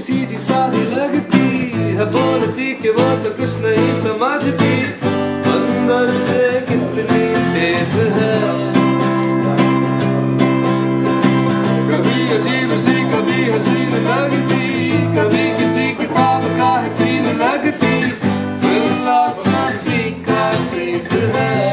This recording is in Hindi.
सीधी सादी लगती है, बोलती कि वो तो कुछ नहीं समझती, अंदर से कितनी तेज है। कभी अजीब सी कभी हसीन लगती, कभी किसी किताब का हसीन लगती, फिलॉसफी का क्रेज है।